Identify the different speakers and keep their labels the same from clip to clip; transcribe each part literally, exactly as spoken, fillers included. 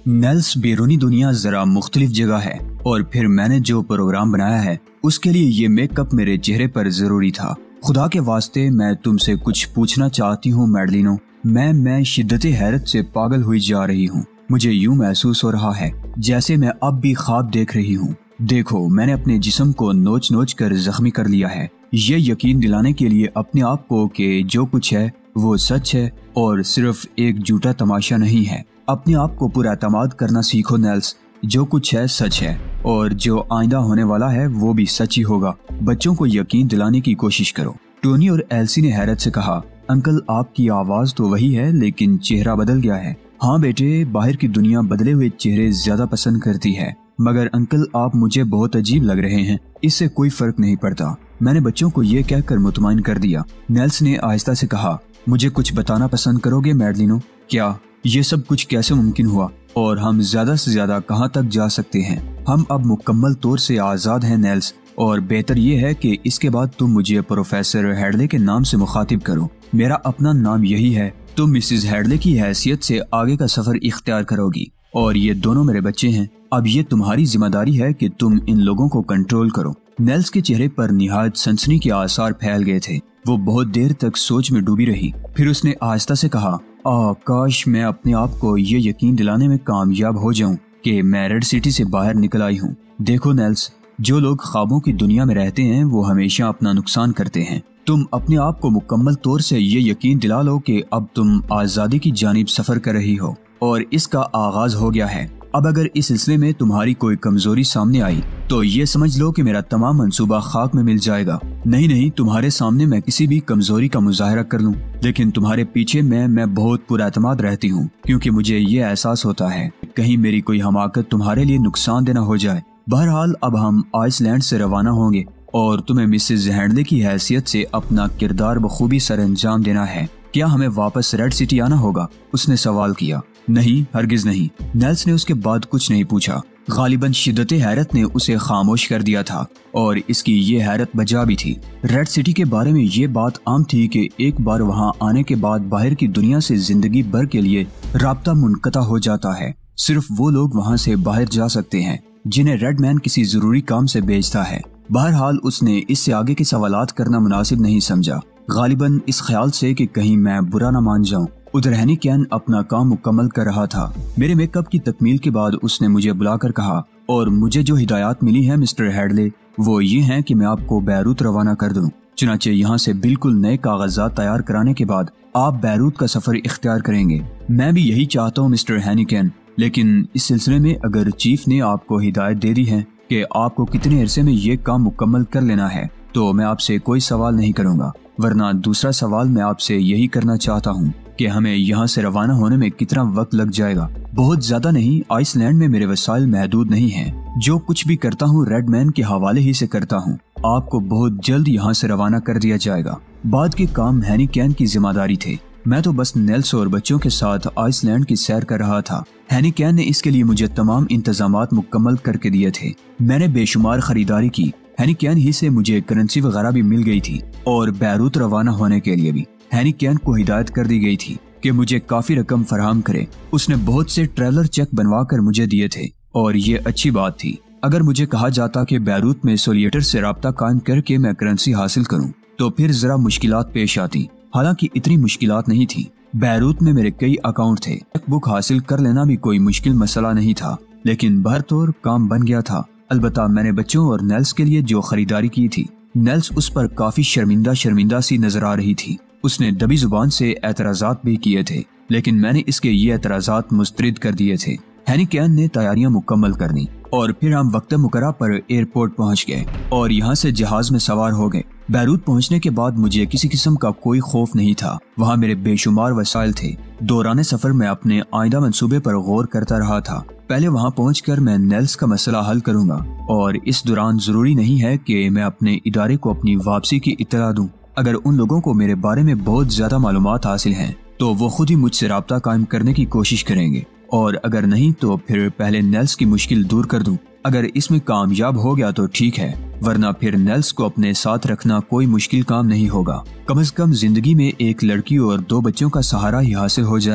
Speaker 1: Nails बैरूनी दुनिया जरा मुख्तलिफ जगह है और फिर मैंने जो प्रोग्राम बनाया है उसके लिए ये मेकअप मेरे चेहरे पर जरूरी था। खुदा के वास्ते मैं तुमसे कुछ पूछना चाहती हूँ मैडलिनो। मैं मैं शिद्दत हैरत से पागल हुई जा रही हूँ। मुझे यूं महसूस हो रहा है जैसे मैं अब भी ख्वाब देख रही हूँ। देखो, मैंने अपने जिस्म को नोच नोच कर जख्मी कर लिया है, ये यकीन दिलाने के लिए अपने आप को कि जो कुछ है वो सच है और सिर्फ एक झूठा तमाशा नहीं है। अपने आप को पूरा एतमाद करना सीखो नेल्स। जो कुछ है सच है और जो आइंदा होने वाला है वो भी सच ही होगा। बच्चों को यकीन दिलाने की कोशिश करो। टोनी और एल्सी ने हैरत से कहा, अंकल आपकी आवाज तो वही है लेकिन चेहरा बदल गया है। हाँ बेटे, बाहर की दुनिया बदले हुए चेहरे ज्यादा पसंद करती है, मगर अंकल आप मुझे बहुत अजीब लग रहे हैं। इससे कोई फर्क नहीं पड़ता। मैंने बच्चों को ये कहकर मुतमईन कर दिया। नेल्स ने आहिस्ता से कहा, मुझे कुछ बताना पसंद करोगे मैडलिनो? क्या ये सब कुछ कैसे मुमकिन हुआ और हम ज्यादा से ज्यादा कहाँ तक जा सकते हैं? हम अब मुकम्मल तौर से आजाद हैं नेल्स, और बेहतर ये है कि इसके बाद तुम मुझे प्रोफेसर हेडले के नाम से मुखातिब करो। मेरा अपना नाम यही है। तुम मिसेस हेडले की हैसियत से आगे का सफर इख्तियार करोगी और ये दोनों मेरे बच्चे हैं। अब ये तुम्हारी जिम्मेदारी है कि तुम इन लोगों को कंट्रोल करो। नेल्स के चेहरे पर निहायत सनसनी के आसार फैल गए थे। वो बहुत देर तक सोच में डूबी रही। फिर उसने आहिस्ता से कहा, आ, काश मैं अपने आप को ये यकीन दिलाने में कामयाब हो जाऊं कि मैं रेड सिटी से बाहर निकल आई हूं। देखो नेल्स, जो लोग ख्वाबों की दुनिया में रहते हैं वो हमेशा अपना नुकसान करते हैं। तुम अपने आप को मुकम्मल तौर से ये यकीन दिला लो कि अब तुम आजादी की जानिब सफर कर रही हो और इसका आगाज हो गया है। अब अगर इस सिलसिले में तुम्हारी कोई कमजोरी सामने आई तो ये समझ लो कि मेरा तमाम मंसूबा खाक में मिल जाएगा। नहीं नहीं, तुम्हारे सामने मैं किसी भी कमजोरी का मुजाहरा कर लूं, लेकिन तुम्हारे पीछे मैं मैं बहुत पुरएतमाद रहती हूँ, क्योंकि मुझे ये एहसास होता है कहीं मेरी कोई हमाकत तुम्हारे लिए नुकसान देना हो जाए। बहरहाल अब हम आइसलैंड से रवाना होंगे और तुम्हें मिसेस हेडले की हैसियत से अपना किरदार बखूबी सर अंजाम देना है। क्या हमें वापस रेड सिटी आना होगा? उसने सवाल किया। नहीं, हरगिज नहीं। नेल्स ने उसके बाद कुछ नहीं पूछा। गालिबन शिद्दत हैरत ने उसे खामोश कर दिया था और इसकी ये हैरत बजा भी थी। रेड सिटी के बारे में ये बात आम थी कि एक बार वहाँ आने के बाद बाहर की दुनिया से जिंदगी भर के लिए राब्ता मुनक़ता हो जाता है। सिर्फ वो लोग वहाँ से बाहर जा सकते हैं जिन्हें रेडमैन किसी जरूरी काम से भेजता है। बहरहाल उसने इससे आगे के सवालात करना मुनासिब नहीं समझा, गालिबन इस ख्याल से कि कहीं मैं बुरा न मान जाऊं। उधर हैनी कैन अपना काम मुकम्मल कर रहा था। मेरे मेकअप की तकमील के बाद उसने मुझे बुलाकर कहा, और मुझे जो हिदायत मिली है मिस्टर हेडले वो ये हैं कि मैं आपको बैरूत रवाना कर दूं। चुनाचे यहाँ से बिल्कुल नए कागजात तैयार कराने के बाद आप बैरूत का सफर इख्तियार करेंगे। मैं भी यही चाहता हूँ मिस्टर हैनी कैन, लेकिन इस सिलसिले में अगर चीफ ने आपको हिदायत दे दी है कि आपको कितने अरसे में ये काम मुकम्मल कर लेना है तो मैं आपसे कोई सवाल नहीं करूँगा, वरना दूसरा सवाल मैं आपसे यही करना चाहता हूँ कि हमें यहाँ से रवाना होने में कितना वक्त लग जाएगा। बहुत ज्यादा नहीं, आइसलैंड में मेरे वसाइल महदूद नहीं हैं। जो कुछ भी करता हूँ रेडमैन के हवाले ही से करता हूँ। आपको बहुत जल्द यहाँ से रवाना कर दिया जाएगा। बाद के काम हैनी कैन की जिम्मेदारी थे। मैं तो बस नेल्स और बच्चों के साथ आइसलैंड की सैर कर रहा था। हैनी कैन ने इसके लिए मुझे तमाम इंतजामात मुकम्मल करके दिए थे। मैंने बेशुमार खरीदारी की। हैनी कैन ही से मुझे करेंसी वगैरह भी मिल गई थी और बैरूत रवाना होने के लिए भी हैनी कैन को हिदायत कर दी गई थी कि मुझे काफी रकम फराहम करे। उसने बहुत से ट्रेलर चेक बनवा कर मुझे दिए थे और ये अच्छी बात थी। अगर मुझे कहा जाता कि बैरूत में सोलिएटर से राब्ता कायम करके मैं करेंसी हासिल करूं तो फिर जरा मुश्किलात पेश आती। हालांकि इतनी मुश्किलात नहीं थी। बैरूत में मेरे कई अकाउंट थे। चेकबुक हासिल कर लेना भी कोई मुश्किल मसला नहीं था, लेकिन बहरतौर काम बन गया था। अलबत्ता मैंने बच्चों और नेल्स के लिए जो खरीदारी की थी, नेल्स उस पर काफी शर्मिंदा शर्मिंदा सी नजर आ रही थी। उसने दबी जुबान से एतराजात भी किए थे, लेकिन मैंने इसके ये एतराजात मुस्तरद कर दिए थे। हैनी कैन ने तैयारियां मुकम्मल करनी और फिर हम वक्त मुकर्रर पर एयरपोर्ट पहुंच गए और यहाँ से जहाज में सवार हो गए। बैरूत पहुंचने के बाद मुझे किसी किस्म का कोई खौफ नहीं था। वहाँ मेरे बेशुमार वसाइल थे। दौरान सफर में अपने आइंदा मंसूबे पर गौर करता रहा था। पहले वहाँ पहुंचकर मैं नेल्स का मसला हल करूंगा और इस दौरान जरूरी नहीं है कि मैं अपने इदारे को अपनी वापसी की इत्तला दूं। अगर उन लोगों को मेरे बारे में बहुत ज्यादा मालूमात हासिल हैं तो वो खुद ही मुझसे राब्ता कायम करने की कोशिश करेंगे, और अगर नहीं तो फिर पहले नेल्स की मुश्किल दूर कर दूं। अगर इसमें कामयाब हो गया तो ठीक है, वरना फिर नेल्स को अपने साथ रखना कोई मुश्किल काम नहीं होगा। कम से कम जिंदगी में एक लड़की और दो बच्चों का सहारा ही हासिल हो जाएगा।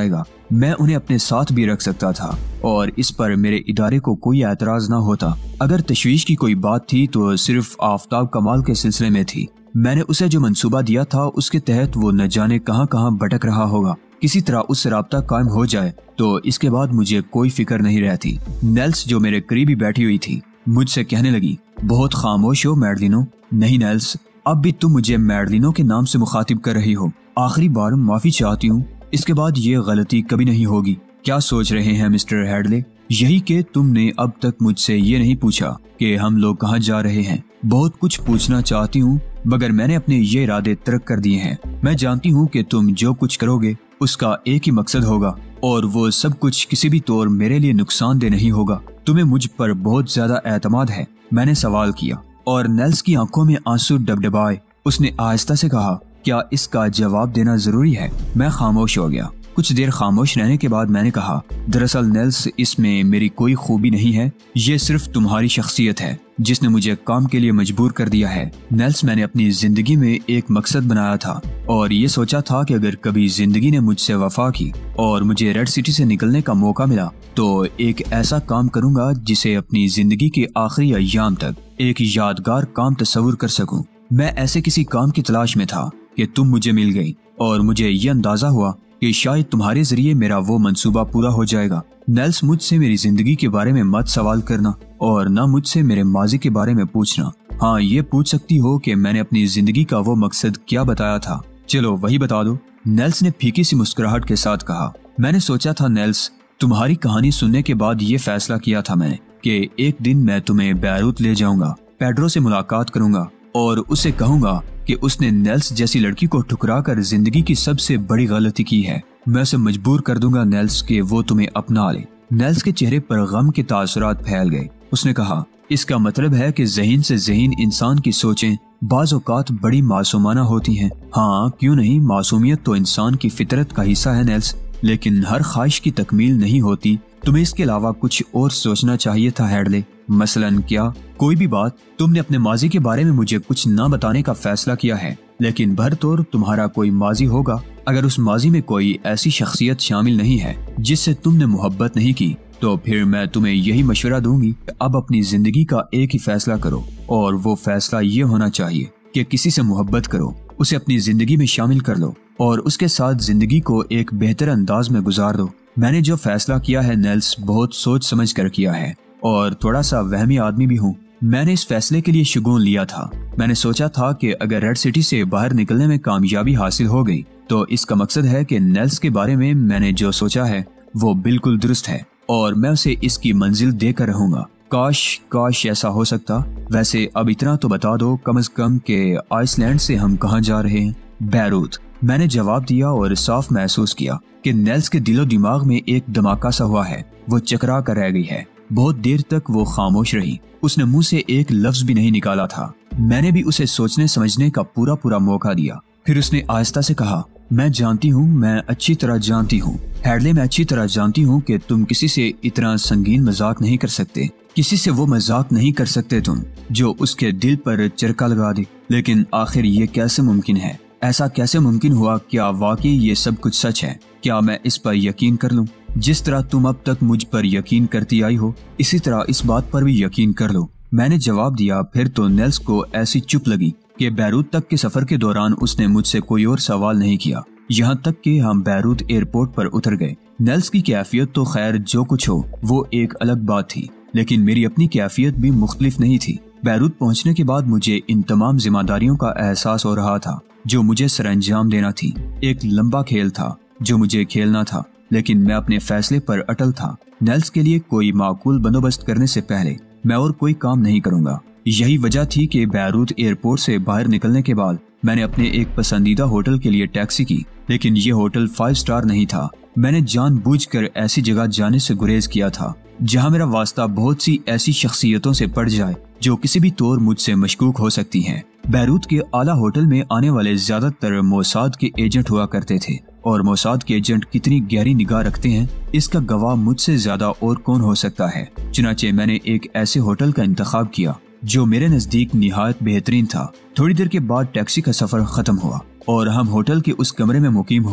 Speaker 1: मैं उन्हें अपने साथ भी रख सकता था और इस पर मेरे इदारे को कोई एतराज ना होता। अगर तशवीश की कोई बात थी तो सिर्फ आफ्ताब कमाल के सिलसिले में थी। मैंने उसे जो मंसूबा दिया था उसके तहत वो न जाने कहां कहां भटक रहा होगा। किसी तरह उससे राब्ता कायम हो जाए तो इसके बाद मुझे कोई फिक्र नहीं रहती। नेल्स जो मेरे करीबी बैठी हुई थी मुझसे कहने लगी, बहुत खामोश हो मैडलिनो। नहीं नेल्स, अब भी तुम मुझे मैडलिनो के नाम से मुखातिब कर रही हो। आखिरी बार माफी चाहती हूँ, इसके बाद ये गलती कभी नहीं होगी। क्या सोच रहे हैं मिस्टर हेडले? यही कि तुमने अब तक मुझसे ये नहीं पूछा कि हम लोग कहाँ जा रहे हैं। बहुत कुछ पूछना चाहती हूँ मगर मैंने अपने ये इरादे तर्क कर दिए हैं। मैं जानती हूँ कि तुम जो कुछ करोगे उसका एक ही मकसद होगा और वो सब कुछ किसी भी तौर मेरे लिए नुकसानदेह नहीं होगा। तुम्हें मुझ पर बहुत ज्यादा एतमाद है। मैंने सवाल किया और नेल्स की आंखों में आंसू डबडबाए। उसने आहिस्ता से कहा, क्या इसका जवाब देना जरूरी है? मैं खामोश हो गया। कुछ देर खामोश रहने के बाद मैंने कहा, दरअसल नेल्स, इसमें मेरी कोई खूबी नहीं है। ये सिर्फ तुम्हारी शख्सियत है जिसने मुझे काम के लिए मजबूर कर दिया है। नेल्स, मैंने अपनी जिंदगी में एक मकसद बनाया था और ये सोचा था कि अगर कभी जिंदगी ने मुझसे वफा की और मुझे रेड सिटी से निकलने का मौका मिला तो एक ऐसा काम करूंगा जिसे अपनी जिंदगी के आखिरी अय्याम तक एक यादगार काम तस्वुर कर सकूं। मैं ऐसे किसी काम की तलाश में था कि तुम मुझे मिल गई और मुझे ये अंदाजा हुआ कि शायद तुम्हारे जरिए मेरा वो मंसूबा पूरा हो जाएगा। नेल्स, मुझसे मेरी जिंदगी के बारे में मत सवाल करना और न मुझसे मेरे माजी के बारे में पूछना। हाँ, ये पूछ सकती हो कि मैंने अपनी जिंदगी का वो मकसद क्या बताया था। चलो वही बता दो। नेल्स ने फीकी सी मुस्कुराहट के साथ कहा, मैंने सोचा था नेल्स, तुम्हारी कहानी सुनने के बाद ये फैसला किया था मैंने कि एक दिन मैं तुम्हें बैरूत ले जाऊंगा, पेड्रो से मुलाकात करूंगा और उसे कहूंगा कि उसने नेल्स जैसी लड़की को ठुकरा कर जिंदगी की सबसे बड़ी गलती की है। मैं उसे मजबूर कर दूंगा नेल्स कि वो तुम्हें अपना ले। नेल्स के चेहरे पर गम के तासुरात फैल गए। उसने कहा, इसका मतलब है कि ज़हीन से ज़हीन इंसान की सोचें बाज़ औक़ात बड़ी मासूमाना होती हैं। हाँ, क्यों नहीं, मासूमियत तो इंसान की फितरत का हिस्सा है नेल्स, लेकिन हर ख्वाहिश की तकमील नहीं होती। तुम्हें इसके अलावा कुछ और सोचना चाहिए था हेडले। मसलन क्या? कोई भी बात। तुमने अपने माजी के बारे में मुझे कुछ न बताने का फैसला किया है, लेकिन भरतौर तुम्हारा कोई माजी होगा। अगर उस माजी में कोई ऐसी शख्सियत शामिल नहीं है जिससे तुमने मोहब्बत नहीं की तो फिर मैं तुम्हें यही मशवरा दूंगी कि अब अपनी जिंदगी का एक ही फैसला करो और वो फैसला ये होना चाहिए कि किसी से मोहब्बत करो, उसे अपनी जिंदगी में शामिल कर लो और उसके साथ जिंदगी को एक बेहतर अंदाज में गुजार दो। मैंने जो फैसला किया है नेल्स, बहुत सोच समझ कर किया है और थोड़ा सा वहमी आदमी भी हूँ। मैंने इस फैसले के लिए शुगून लिया था। मैंने सोचा था कि अगर रेड सिटी से बाहर निकलने में कामयाबी हासिल हो गई तो इसका मकसद है कि नेल्स के बारे में मैंने जो सोचा है वो बिल्कुल दुरुस्त है और मैं उसे इसकी मंजिल देकर रहूंगा। काश काश ऐसा हो सकता। वैसे अब इतना तो बता दो कम से कम कि आइसलैंड से हम कहाँ जा रहे हैं? बैरूत, मैंने जवाब दिया और साफ महसूस किया कि नेल्स के दिलो दिमाग में एक धमाका सा हुआ है। वो चकरा कर रह गई है। बहुत देर तक वो खामोश रही। उसने मुंह से एक लफ्ज भी नहीं निकाला था। मैंने भी उसे सोचने समझने का पूरा पूरा मौका दिया। फिर उसने आहिस्ता से कहा, मैं जानती हूँ, मैं अच्छी तरह जानती हूँ हेडले, मैं अच्छी तरह जानती हूँ कि तुम किसी से इतना संगीन मजाक नहीं कर सकते। किसी से वो मजाक नहीं कर सकते तुम जो उसके दिल पर चरका लगा दे। लेकिन आखिर ये कैसे मुमकिन है? ऐसा कैसे मुमकिन हुआ? क्या वाकई ये सब कुछ सच है? क्या मैं इस पर यकीन कर लूं? जिस तरह तुम अब तक मुझ पर यकीन करती आई हो इसी तरह इस बात पर भी यकीन कर लो। मैंने जवाब दिया। फिर तो नेल्स को ऐसी चुप लगी कि बैरूत तक के सफर के दौरान उसने मुझसे कोई और सवाल नहीं किया, यहाँ तक कि हम बैरूत एयरपोर्ट पर उतर गए। नेल्स की कैफियत तो खैर जो कुछ हो वो एक अलग बात थी, लेकिन मेरी अपनी कैफियत भी मुख्तलिफ नहीं थी। बैरूत पहुंचने के बाद मुझे इन तमाम जिम्मेदारियों का एहसास हो रहा था जो मुझे सरअंजाम देना थी। एक लंबा खेल था जो मुझे खेलना था, लेकिन मैं अपने फैसले पर अटल था। नेल्स के लिए कोई माकूल बंदोबस्त करने से पहले मैं और कोई काम नहीं करूंगा। यही वजह थी कि बैरूत एयरपोर्ट से बाहर निकलने के बाद मैंने अपने एक पसंदीदा होटल के लिए टैक्सी की, लेकिन ये होटल फाइव स्टार नहीं था। मैंने जानबूझकर ऐसी जगह जाने से गुरेज किया था जहां मेरा वास्ता बहुत सी ऐसी शख्सियतों से पड़ जाए जो किसी भी तौर मुझसे मशकूक हो सकती हैं। बैरूत के आला होटल में आने वाले ज्यादातर मोसाद के एजेंट हुआ करते थे और मोसाद के एजेंट कितनी गहरी निगाह रखते हैं इसका गवाह मुझसे ज्यादा और कौन हो सकता है। चुनाचे मैंने एक ऐसे होटल का इंतखाब किया जो मेरे नजदीक निहायत बेहतरीन था। थोड़ी देर के बाद टैक्सी का सफर खत्म हुआ और हम होटल के उस कमरे में मुकीम हो गए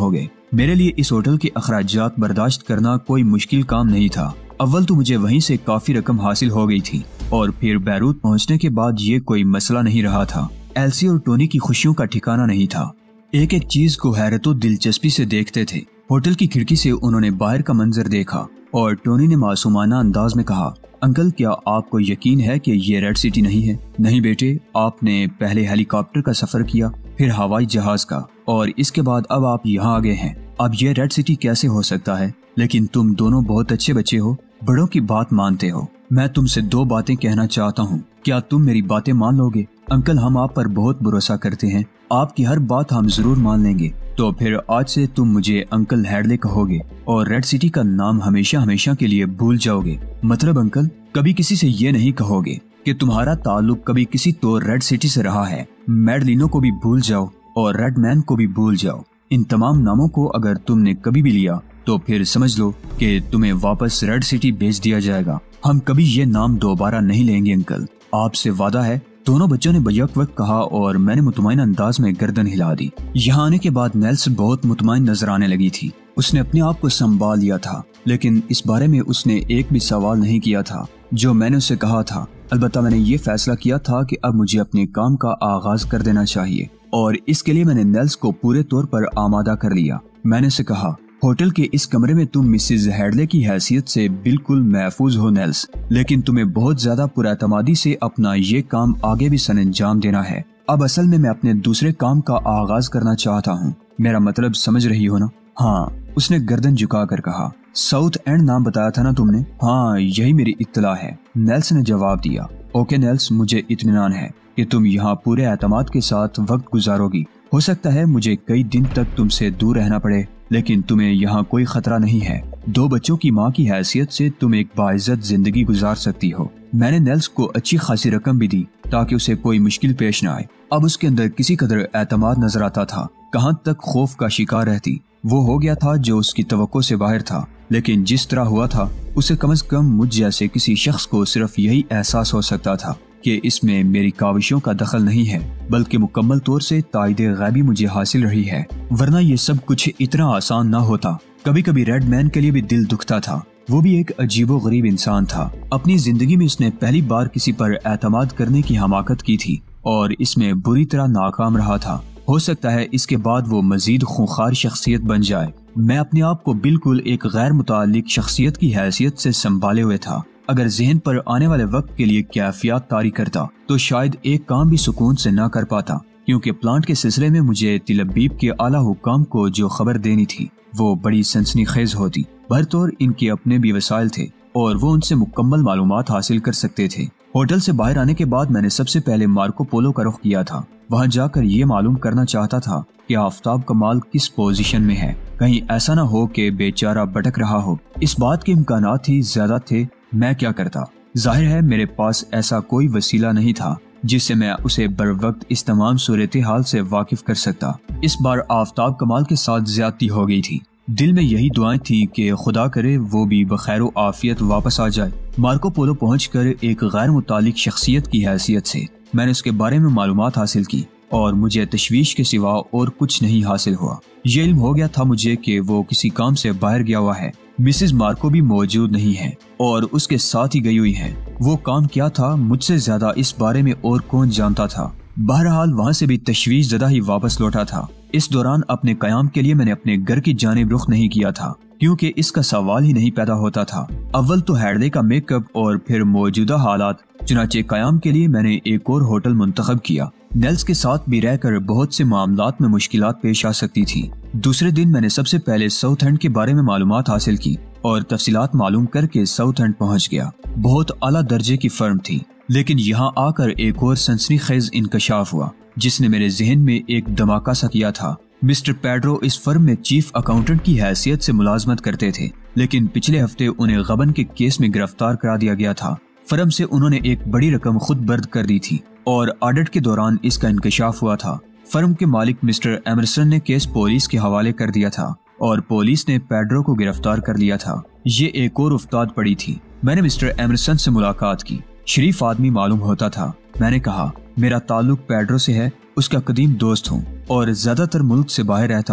Speaker 1: मेरे लिए इस होटल के अखराजात बर्दाश्त करना कोई मुश्किल काम नहीं था। अव्वल तो मुझे वहीं से काफी रकम हासिल हो गई थी और फिर बैरूत पहुंचने के बाद ये कोई मसला नहीं रहा था। एल्सी और टोनी की खुशियों का ठिकाना नहीं था। एक एक चीज को हैरत और दिलचस्पी से देखते थे। होटल की खिड़की से उन्होंने बाहर का मंजर देखा और टोनी ने मासूमाना अंदाज में कहा, अंकल क्या आपको यकीन है कि ये रेड सिटी नहीं है? नहीं बेटे, आपने पहले हेलीकॉप्टर का सफर किया, फिर हवाई जहाज का, और इसके बाद अब आप यहाँ आ गए हैं। अब ये रेड सिटी कैसे हो सकता है? लेकिन तुम दोनों बहुत अच्छे बच्चे हो, बड़ों की बात मानते हो। मैं तुमसे दो बातें कहना चाहता हूँ, क्या तुम मेरी बातें मान लोगे? अंकल हम आप पर बहुत भरोसा करते हैं, आपकी हर बात हम जरूर मान लेंगे। तो फिर आज से तुम मुझे अंकल हैडले कहोगे और रेड सिटी का नाम हमेशा हमेशा के लिए भूल जाओगे। मतलब अंकल कभी किसी से ये नहीं कहोगे कि तुम्हारा ताल्लुक कभी किसी तो रेड सिटी से रहा है। मैडलिनो को भी भूल जाओ और रेडमैन को भी भूल जाओ। इन तमाम नामों को अगर तुमने कभी भी लिया तो फिर समझ लो कि तुम्हें वापस रेड सिटी भेज दिया जाएगा। हम कभी ये नाम दोबारा नहीं लेंगे अंकल, आपसे वादा है। दोनों बच्चों ने बैक वक्त कहा और मैंने मुतमईन अंदाज में गर्दन हिला दी। यहाँ आने के बाद नेल्स बहुत मुतमईन नजर आने लगी थी। उसने अपने आप को संभाल लिया था, लेकिन इस बारे में उसने एक भी सवाल नहीं किया था जो मैंने उसे कहा था। अलबत्ता मैंने ये फैसला किया था कि अब मुझे अपने काम का आगाज कर देना चाहिए और इसके लिए मैंने नेल्स को पूरे तौर पर आमादा कर लिया। मैंने उसे कहा, होटल के इस कमरे में तुम मिसेज हैडले की हैसियत से बिल्कुल महफूज हो नेल्स, लेकिन तुम्हें बहुत ज्यादा पुरएतमादी से अपना ये काम आगे भी सरअंजाम देना है। अब असल में मैं अपने दूसरे काम का आगाज करना चाहता हूँ। मेरा मतलब समझ रही हो ना? हाँ, उसने गर्दन झुका कर कहा। साउथ एंड नाम बताया था ना तुमने? हाँ, यही मेरी इत्तला है, नेल्स ने जवाब दिया। ओके नेल्स, मुझे इत्मीनान है कि तुम यहाँ पूरे एतमाद के साथ वक्त गुजारोगी। हो सकता है मुझे कई दिन तक तुमसे दूर रहना पड़े, लेकिन तुम्हें यहाँ कोई खतरा नहीं है। दो बच्चों की माँ की हैसियत से तुम एक बाइज्जत जिंदगी गुजार सकती हो। मैंने नेल्स को अच्छी खासी रकम भी दी ताकि उसे कोई मुश्किल पेश न आए। अब उसके अंदर किसी कदर एतमाद नजर आता था। कहाँ तक खौफ का शिकार रहती, वो हो गया था जो उसकी तवक्को से बाहर था। लेकिन जिस तरह हुआ था उसे कम से कम मुझ जैसे किसी शख्स को सिर्फ यही एहसास हो सकता था कि इसमें मेरी काविशों का दखल नहीं है, बल्कि मुकम्मल तौर से ताइद गैबी मुझे हासिल रही है, वरना ये सब कुछ इतना आसान ना होता। कभी कभी रेडमैन के लिए भी दिल दुखता था। वो भी एक अजीबो गरीब इंसान था। अपनी जिंदगी में उसने पहली बार किसी पर एतमाद करने की हमाकत की थी और इसमें बुरी तरह नाकाम रहा था। हो सकता है इसके बाद वो मजीद खूंखार शख्सियत बन जाए। मैं अपने आप को बिल्कुल एक गैर मुतालिक शख्सियत की हैसियत से संभाले हुए था। अगर जहन पर आने वाले वक्त के लिए कैफियत तारी करता तो शायद एक काम भी सुकून से ना कर पाता, क्योंकि प्लांट के सिलसिले में मुझे तिलबीब के आला हुकाम को जो खबर देनी थी वो बड़ी सनसनीखेज होती। भरतौर इनके अपने भी वसाइल थे और वो उनसे मुकम्मल मालूमात हासिल कर सकते थे। होटल से बाहर आने के बाद मैंने सबसे पहले मार्को पोलो का रुख किया था। वहाँ जाकर ये मालूम करना चाहता था कि आफ्ताब कमाल किस पोजीशन में है। कहीं ऐसा ना हो कि बेचारा भटक रहा हो। इस बात के इम्कानात ही ज्यादा थे। मैं क्या करता? जाहिर है मेरे पास ऐसा कोई वसीला नहीं था जिससे मैं उसे बर वक्त इस तमाम सूरत हाल से वाकिफ कर सकता। इस बार आफ्ताब कमाल के साथ ज्यादती हो गई थी। दिल में यही दुआएं थी कि खुदा करे वो भी बखैर आफियत वापस आ जाए। मार्को पोलो पहुंचकर एक गैर मुतालिक शख्सियत की हैसियत से मैंने उसके बारे में मालूमात हासिल की और मुझे तशवीश के सिवा और कुछ नहीं हासिल हुआ। ये इल्म हो गया था मुझे कि वो किसी काम से बाहर गया हुआ है। मिसेज मार्को भी मौजूद नहीं है और उसके साथ ही गई हुई है। वो काम क्या था मुझसे ज्यादा इस बारे में और कौन जानता था। बहरहाल वहाँ से भी तशवीश ज़दा ही वापस लौटा था। इस दौरान अपने कयाम के लिए मैंने अपने घर की जानिब रुख नहीं किया था, क्योंकि इसका सवाल ही नहीं पैदा होता था। अव्वल तो हैडले का मेकअप और फिर मौजूदा हालात। चुनाचे कयाम के लिए मैंने एक और होटल मुंतखब किया। नेल्स के साथ भी रहकर बहुत से मामलात में मुश्किलात पेश आ सकती थी। दूसरे दिन मैंने सबसे पहले साउथ एंड के बारे में मालूमात हासिल की और तफसीलात मालूम करके साउथ एंड पहुँच गया। बहुत आला दर्जे की फर्म थी, लेकिन यहाँ आकर एक और सनसनीखेज इंकशाफ हुआ जिसने मेरे जहन में एक धमाका सा किया था। मिस्टर पेड्रो इस फर्म में चीफ अकाउंटेंट की हैसियत से मुलाजमत करते थे, लेकिन पिछले हफ्ते उन्हें गबन के केस में गिरफ्तार करा दिया गया था। फर्म से उन्होंने एक बड़ी रकम खुद बर्द कर दी थी और ऑडिट के दौरान इसका इंकशाफ हुआ था। फर्म के मालिक मिस्टर एमरसन ने केस पुलिस के हवाले कर दिया था और पुलिस ने पेड्रो को गिरफ्तार कर लिया था। ये एक और उफ्ताद पड़ी थी। मैंने मिस्टर एमरसन से मुलाकात की। शरीफ आदमी मालूम होता था। मैंने कहा, मेरा ताल्लुक पेड्रो से है, उसका कदीम दोस्त हूँ और ज्यादातर मुल्क से बाहर रहता हूँ।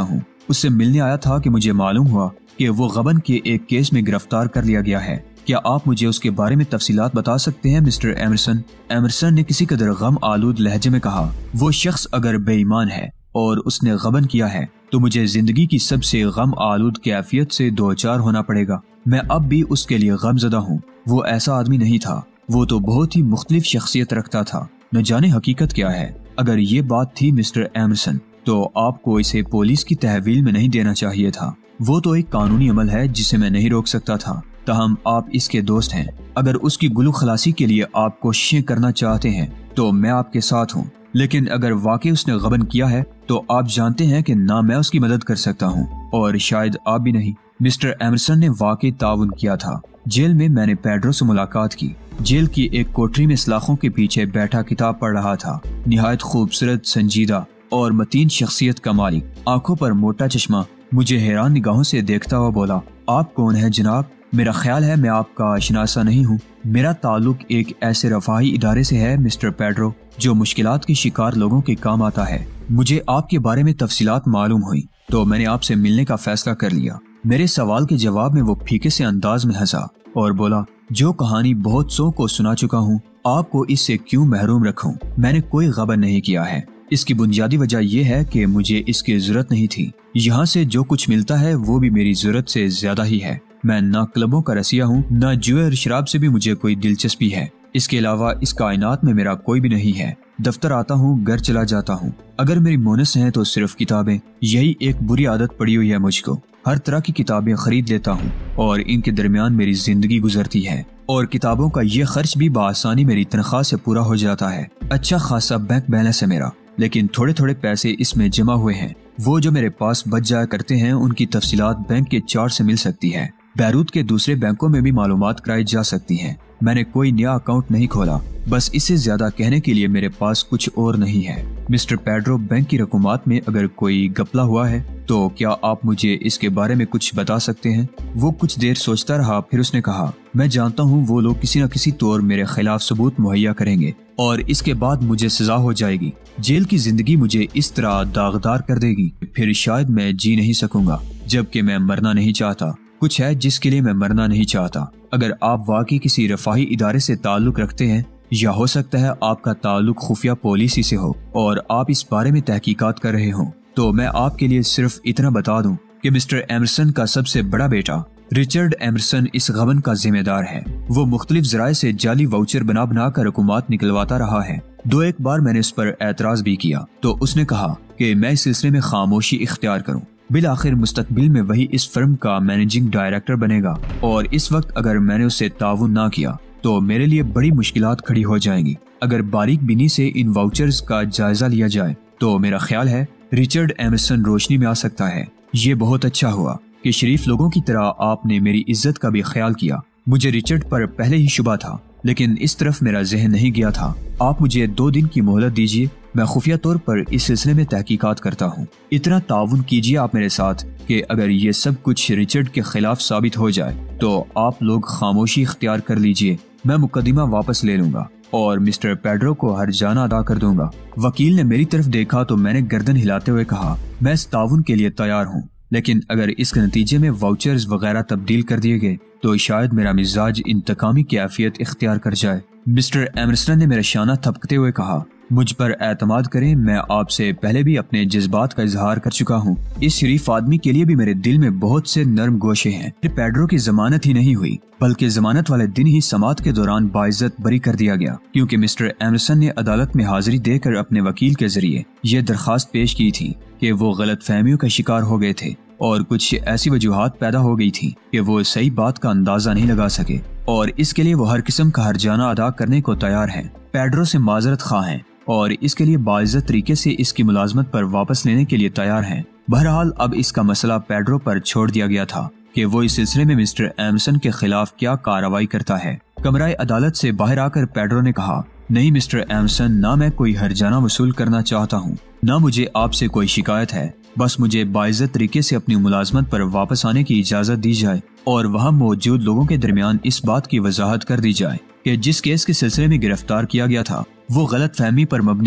Speaker 1: उससे मिलने आया था कि मुझे मालूम हुआ कि वो गबन के एक केस में गिरफ्तार कर लिया गया है। क्या आप मुझे उसके बारे में तफसीलात बता सकते हैं मिस्टर एमरसन? एमरसन ने किसी कदर गम आलूद लहजे में कहा, वो शख्स अगर बेईमान है और उसने गबन किया है तो मुझे जिंदगी की सबसे गम आलूद कैफियत से दो चार होना पड़ेगा। मैं अब भी उसके लिए गमजदा हूँ। वो ऐसा आदमी नहीं था, वो तो बहुत ही मुख्तलिफ शख्सियत रखता था। न जाने हकीकत क्या है। अगर ये बात थी मिस्टर एमरसन, तो आपको इसे पुलिस की तहवील में नहीं देना चाहिए था। वो तो एक कानूनी अमल है जिसे मैं नहीं रोक सकता था। तहम आप इसके दोस्त हैं। अगर उसकी गुलू खलासी के लिए आप कोशिशें करना चाहते हैं तो मैं आपके साथ हूँ, लेकिन अगर वाकई उसने गबन किया है तो आप जानते हैं कि ना मैं उसकी मदद कर सकता हूँ और शायद आप भी नहीं। मिस्टर एमरसन ने वाकई ताउन किया था। जेल में मैंने पेड्रो से मुलाकात की। जेल की एक कोठरी में सलाखों के पीछे बैठा किताब पढ़ रहा था। निहायत खूबसूरत, संजीदा और मतीन शख्सियत का मालिक, आंखों पर मोटा चश्मा, मुझे हैरान निगाहों से देखता हुआ बोला, आप कौन हैं जनाब? मेरा ख्याल है मैं आपका आशनासा नहीं हूँ। मेरा ताल्लुक एक ऐसे रफाही इदारे से है मिस्टर पेड्रो जो मुश्किलात के शिकार लोगों के काम आता है। मुझे आपके बारे में तफसीलात मालूम हुई तो मैंने आपसे मिलने का फैसला कर लिया। मेरे सवाल के जवाब में वो फीके से अंदाज में हंसा और बोला, जो कहानी बहुत सौ को सुना चुका हूँ, आपको इससे क्यों महरूम रखूं? मैंने कोई गबन नहीं किया है। इसकी बुनियादी वजह यह है कि मुझे इसकी जरूरत नहीं थी। यहाँ से जो कुछ मिलता है वो भी मेरी जरूरत से ज्यादा ही है। मैं ना क्लबों का रसिया हूँ, ना जुए और शराब से भी मुझे कोई दिलचस्पी है। इसके अलावा इस कायनात में मेरा कोई भी नहीं है। दफ्तर आता हूँ, घर चला जाता हूँ। अगर मेरी मोनस है तो सिर्फ किताबें। यही एक बुरी आदत पड़ी हुई है मुझको। हर तरह की किताबें खरीद लेता हूँ और इनके दरमियान मेरी जिंदगी गुजरती है और किताबों का ये खर्च भी बआसानी मेरी तनख्वाह से पूरा हो जाता है। अच्छा खासा बैंक बैलेंस है मेरा, लेकिन थोड़े थोड़े पैसे इसमें जमा हुए हैं। वो जो मेरे पास बच जाया करते हैं उनकी तफसीलात बैंक के चार्ट से मिल सकती है। बैरूत के दूसरे बैंकों में भी मालूमात कराई जा सकती हैं। मैंने कोई नया अकाउंट नहीं खोला, बस इससे ज्यादा कहने के लिए मेरे पास कुछ और नहीं है। मिस्टर पेड्रो, बैंक की रकूमात में अगर कोई गपला हुआ है तो क्या आप मुझे इसके बारे में कुछ बता सकते हैं? वो कुछ देर सोचता रहा, फिर उसने कहा, मैं जानता हूँ वो लोग किसी न किसी तौर मेरे खिलाफ सबूत मुहैया करेंगे और इसके बाद मुझे सजा हो जाएगी। जेल की जिंदगी मुझे इस तरह दागदार कर देगी, फिर शायद मैं जी नहीं सकूंगा, जबकि मैं मरना नहीं चाहता। कुछ है जिसके लिए मैं मरना नहीं चाहता। अगर आप वाकई किसी रफाही इदारे से ताल्लुक रखते हैं, या हो सकता है आपका ताल्लुक खुफिया पॉलिसी से हो और आप इस बारे में तहकीकात कर रहे हो, तो मैं आपके लिए सिर्फ इतना बता दूं कि मिस्टर एमरसन का सबसे बड़ा बेटा रिचर्ड एमरसन इस गबन का जिम्मेदार है। वो मुख्तलिफ जराए से जाली वाउचर बना बना कर रकूमात निकलवाता रहा है। दो एक बार मैंने उस पर एतराज भी किया तो उसने कहा कि मैं इस सिलसिले में खामोशी इख्तियार करूं। बिल आखिर मुस्तकबिल में वही इस फर्म का मैनेजिंग डायरेक्टर बनेगा और इस वक्त अगर मैंने उससे ताउन ना किया तो मेरे लिए बड़ी मुश्किलात खड़ी हो जाएंगी। अगर बारीक बिनी से इन वाउचर्स का जायजा लिया जाए तो मेरा ख्याल है रिचर्ड एमरसन रोशनी में आ सकता है। ये बहुत अच्छा हुआ कि शरीफ लोगों की तरह आपने मेरी इज्जत का भी ख्याल किया। मुझे रिचर्ड पर पहले ही शुबा था, लेकिन इस तरफ मेरा जहन नहीं गया था। आप मुझे दो दिन की मोहलत दीजिए, मैं खुफिया तौर पर इस सिलसिले में तहकीकात करता हूँ। इतना ताउन कीजिए आप मेरे साथ कि अगर ये सब कुछ रिचर्ड के खिलाफ साबित हो जाए तो आप लोग खामोशी इख्तियार कर लीजिए। मैं मुकदमा वापस ले लूंगा और मिस्टर पेड्रो को हर्जाना अदा कर दूंगा। वकील ने मेरी तरफ देखा तो मैंने गर्दन हिलाते हुए कहा, मैं इस ताउन के लिए तैयार हूँ, लेकिन अगर इसके नतीजे में वाउचर्स वगैरह तब्दील कर दिए गए तो शायद मेरा मिजाज इंतकामी कैफियत इख्तियार कर जाए। मिस्टर एमरसन ने मेरा शाना थपकते हुए कहा, मुझ पर एतमाद करें, मैं आपसे पहले भी अपने जज्बात का इजहार कर चुका हूँ। इस शरीफ आदमी के लिए भी मेरे दिल में बहुत से नर्म गोशे हैं। पेड्रो की जमानत ही नहीं हुई, बल्कि जमानत वाले दिन ही समात के दौरान बाइज्जत बरी कर दिया गया, क्योंकि मिस्टर एमरसन ने अदालत में हाजिरी देकर अपने वकील के जरिए यह दरखास्त पेश की थी कि वो गलत फहमियों का शिकार हो गए थे और कुछ ऐसी वजूहात पैदा हो गई थी कि वो सही बात का अंदाजा नहीं लगा सके और इसके लिए वो हर किस्म का हर्जाना अदा करने को तैयार हैं। पेड्रो से माजरत खा हैं और इसके लिए बाइज्जत तरीके से इसकी मुलाजमत पर वापस लेने के लिए तैयार हैं। बहरहाल अब इसका मसला पेड्रो पर छोड़ दिया गया था कि वो इस सिलसिले में मिस्टर एमरसन के खिलाफ क्या कार्रवाई करता है। कमराए अदालत से बाहर आकर पेड्रो ने कहा, नहीं मिस्टर एमरसन, ना मैं कोई हर्जाना वसूल करना चाहता हूँ, ना मुझे आपसे कोई शिकायत है। बस मुझे बाइज्जत तरीके से अपनी मुलाजमत पर वापस आने की इजाजत दी जाए और वहाँ मौजूद लोगों के दरमियान इस बात की वजाहत कर दी जाए कि जिस केस के सिलसिले में गिरफ्तार किया गया था वो गलत फहमी पर मबनी था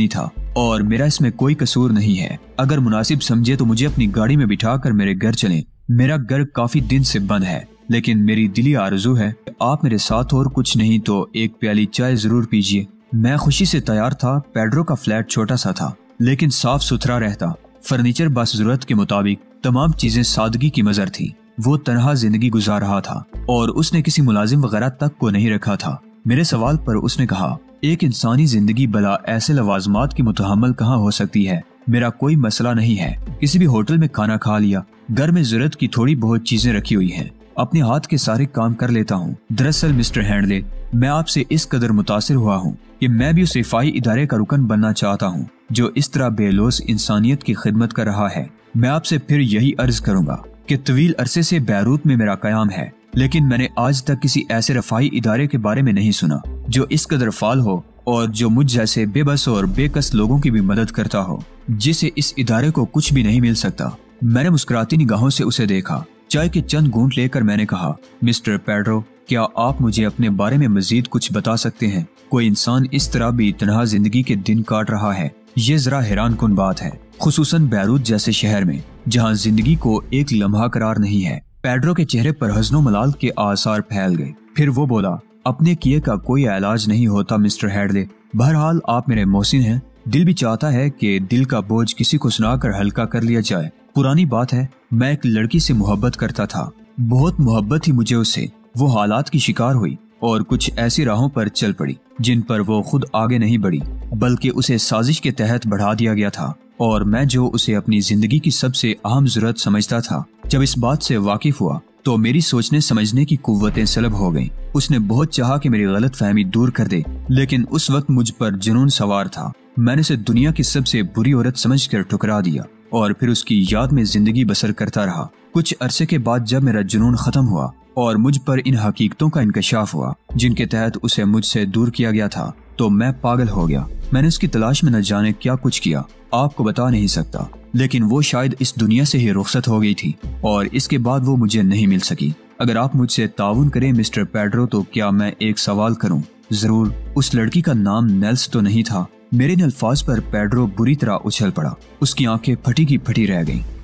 Speaker 1: और मेरा इसमें कोई कसूर नहीं है। अगर मुनासिब समझे तो मुझे अपनी गाड़ी में बिठाकर मेरे घर चलें। मेरा घर काफी दिन से बंद है, लेकिन मेरी दिली आरज़ू है आप मेरे साथ और कुछ नहीं तो एक प्याली चाय जरूर पीजिए। मैं खुशी से तैयार था। पेड्रो का फ्लैट छोटा सा था, लेकिन साफ सुथरा रहता। फर्नीचर बस जरूरत के मुताबिक, तमाम चीजें सादगी की मजर थी। वो तनहा जिंदगी गुजार रहा था और उसने किसी मुलाजिम वगैरह तक को नहीं रखा था। मेरे सवाल पर उसने कहा, एक इंसानी जिंदगी भला ऐसे लवाजमात की मुतहम्मल कहाँ हो सकती है। मेरा कोई मसला नहीं है, किसी भी होटल में खाना खा लिया, घर में जरूरत की थोड़ी बहुत चीजें रखी हुई हैं, अपने हाथ के सारे काम कर लेता हूँ। दरअसल मिस्टर हैंडले, मैं आपसे इस कदर मुतासिर हुआ हूँ कि मैं भी उस रिफाई इदारे का रुकन बनना चाहता हूँ जो इस तरह बेलोस इंसानियत की खिदमत कर रहा है। मैं आपसे फिर यही अर्ज करूंगा कि तवील अरसे से बैरूत में मेरा कयाम है, लेकिन मैंने आज तक किसी ऐसे रफाई इदारे के बारे में नहीं सुना जो इस कदर फाल हो और जो मुझ जैसे बेबस और बेकस लोगों की भी मदद करता हो, जिसे इस इदारे को कुछ भी नहीं मिल सकता। मैंने मुस्कुराती निगाहों से उसे देखा। चाय के चंद घूंट लेकर मैंने कहा, मिस्टर पेड्रो, क्या आप मुझे अपने बारे में मजीद कुछ बता सकते हैं? कोई इंसान इस तरह भी तनहा जिंदगी के दिन काट रहा है, ये जरा हैरान कुन बात है, खुसूसन बैरूत जैसे शहर में जहाँ जिंदगी को एक लम्हा करार नहीं है। पेड्रो के चेहरे पर हज़्नो मलाल के आसार फैल गए। फिर वो बोला, अपने किए का कोई इलाज नहीं होता मिस्टर हैडले। बहरहाल आप मेरे मोहसिन हैं, दिल भी चाहता है कि दिल का बोझ किसी को सुनाकर हल्का कर लिया जाए। पुरानी बात है, मैं एक लड़की से मोहब्बत करता था, बहुत मोहब्बत थी मुझे उससे। वो हालात की शिकार हुई और कुछ ऐसी राहों पर चल पड़ी जिन पर वो खुद आगे नहीं बढ़ी, बल्कि उसे साजिश के तहत बढ़ा दिया गया था। और मैं जो उसे अपनी जिंदगी की सबसे अहम जरूरत समझता था, जब इस बात से वाकिफ हुआ तो मेरी सोचने समझने की कुव्वतें सलब हो गईं। उसने बहुत चाहा कि मेरी गलत फहमी दूर कर दे, लेकिन उस वक्त मुझ पर जुनून सवार था। मैंने उसे दुनिया की सबसे बुरी औरत समझकर ठुकरा दिया और फिर उसकी याद में जिंदगी बसर करता रहा। कुछ अरसे के बाद जब मेरा जुनून खत्म हुआ और मुझ पर इन हकीकतों का इंकशाफ हुआ जिनके तहत उसे मुझसे दूर किया गया था, तो मैं पागल हो गया। मैंने उसकी तलाश में न जाने क्या कुछ किया, आपको बता नहीं सकता, लेकिन वो शायद इस दुनिया से ही रुखसत हो गई थी और इसके बाद वो मुझे नहीं मिल सकी। अगर आप मुझसे ताउन करें मिस्टर पेड्रो, तो क्या मैं एक सवाल करूं? जरूर। उस लड़की का नाम नेल्स तो नहीं था? मेरे इन अल्फाज पर पेड्रो बुरी तरह उछल पड़ा। उसकी आंखें फटी की फटी रह गईं।